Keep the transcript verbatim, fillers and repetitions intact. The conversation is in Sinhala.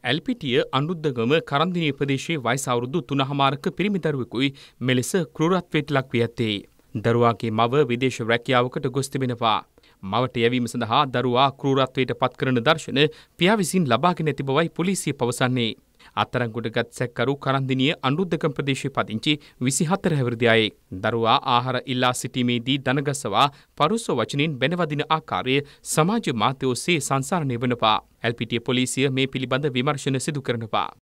ඇල්පිටිය අනුද්දගම කරන්දිනිය ප්‍රදේශයේ වයස අවුරුදු තුනහමාරක පිරිමි දරුවෙකුයි මෙලෙස ක්‍රූරත්වයට ලක් වී ඇත්තේ. දරුවාගේ මව විදේශ රැකියාවකට ගොස් තිබෙනවා. මවට යැවීම සඳහා දරුවා ක්‍රූරත්වයට පත් කරන දර්ශන පියා විසින් ලබාගෙන ඇති බවයි පොලිසිය පවසන්නේ. අත්අඩංගුවටගත් සැකකරු කරන්දිනිය අනුද්දගම ප්‍රදේශයේ පදිංචි විසිහතර හැවිරිදි අයෙක්. දරුවා ආහාර ඉල්ලා සිටීමේදී දනගසවා පරුෂ වචනින් බැනවදින ආකාරය සමාජ මාධ්‍ය ඔස්සේ සංසරණය වනවා. ඇල්පිටිය පොලිසිය මේ පිළිබඳ විමර්ශන සිදු කරනවා.